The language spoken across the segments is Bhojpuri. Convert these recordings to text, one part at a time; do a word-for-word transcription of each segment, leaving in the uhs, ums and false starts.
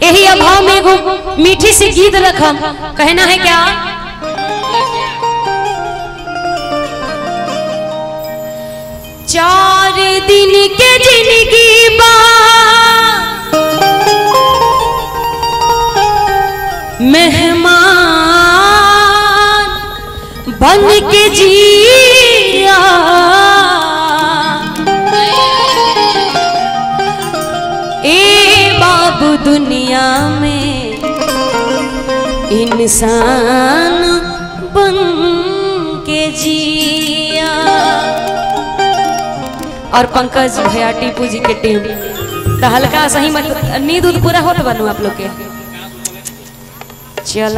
यही अभाव में एगो मीठी सी गीत रखम। कहना है क्या? चार दिन के जिंदगी बा मेहमान बन के जिया, ए बाबू दुनिया में इंसान बन के जिया। और पंकज भैया टीपू जी के टीम तो हल्का सही मत नींद उद पूरा होत बनू आप लोग के। चला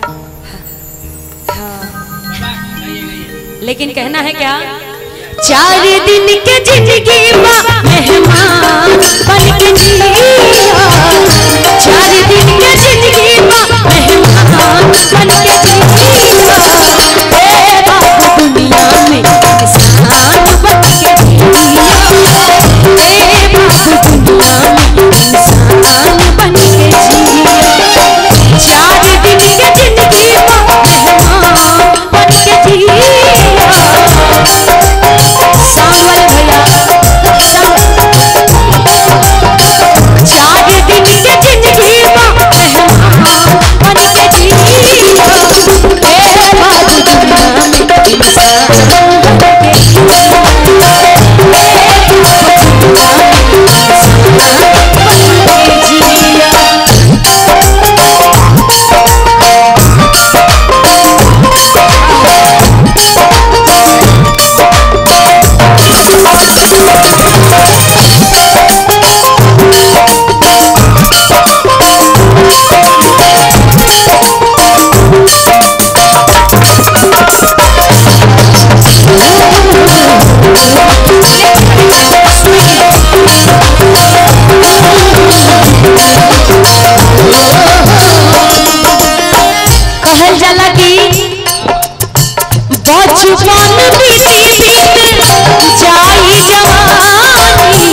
हाँ। लेकिन कहना है क्या? चार दिन के जिंदगी मेहमान बन के जिया, चार दिन के जिंदगी मेहमान बन के जिया, ए बाबू दुनिया में इंसान बन के जिया, ए बाबू दुनिया में इंसान बन के जिया। चार दिन के जिंदगी मेहमान बन के जिया। सावन भैया चार दिन के जिंदगी मेहमान बन के जिया, ए बाबू दुनिया में इंसान बन के जिया, ए बाबू दुनिया में इंसान बन के जिया। कहल जाला कि बचपन बीती बीत जाई जवानी,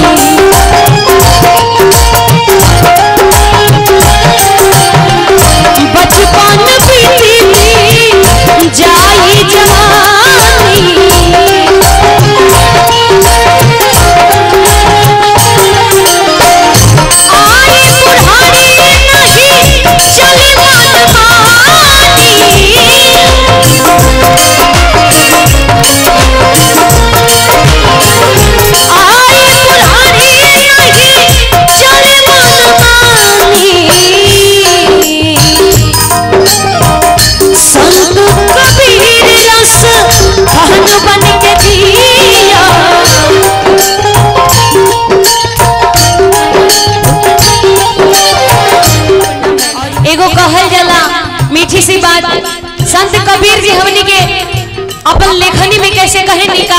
बचपन बीती बीत जाई जवानी, आई बुढ़ारी नहीं चले मनमानी, आई बुढ़ारी नहीं चले मनमानी। संत कबीर रस धन बन के जिया, एगो कहल जाला मीठी सी बात। संत कबीर जी हमनी के अपन लेखनी में कैसे कहे निका?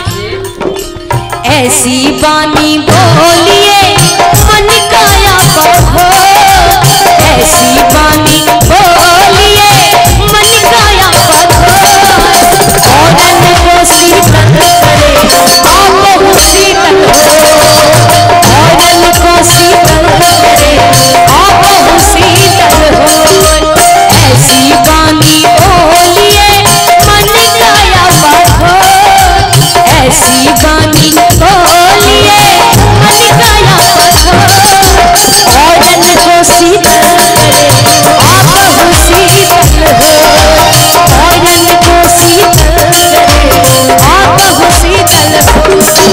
ऐसी बानी बोलिए मन काया बढ़ो, ऐसी बानी बोलिए मन काया बढ़ो, औरन को शीतल करे आप शीतल हो, औरन को शीतल करे आप शीतल हो, ऐसी बानी बोलिए मन काया बढ़ो, ऐसी बानी बोलिए मन काया बढ़ो, औरन को शीतल करे आप शीतल हो, औरन को शीतल करे आप शीतल हो।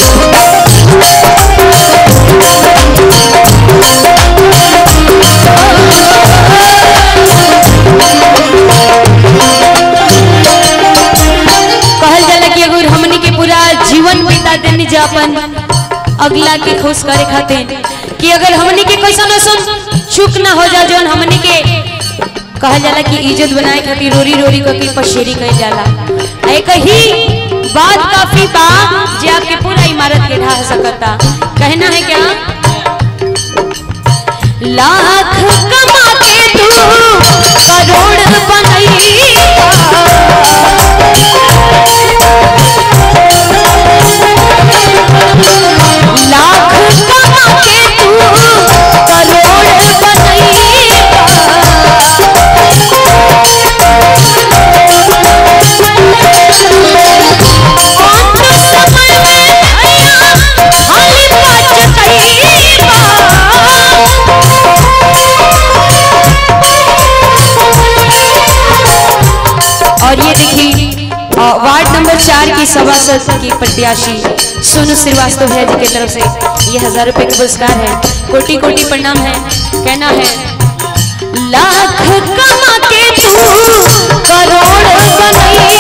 कहल जाला कि अगर हमनी के पूरा जीवन बिता देनी जापन अगला के खुश करे खातिर कि अगर हमनी के कैसा न सुन चुप ना हो जा, जोन हमनी के कहल जाला कि इज्जत बनाए खातिर रोरी रोरी करके पशेरी कह जाला। एक ही बात काफी बा जे आपके पूरा इमारत के ढा सकता। कहना है क्या? लाख कमा के तू करोड़ बनैया, लाख कमा के तू करोड़ बनैया, सभासद की प्रत्याशी सोनू श्रीवास्तव भैया जी की तरफ से ये हजार रुपए का पुरस्कार है। कोटि कोटि प्रणाम है। कहना है लाख कमा के तू करोड़ बनई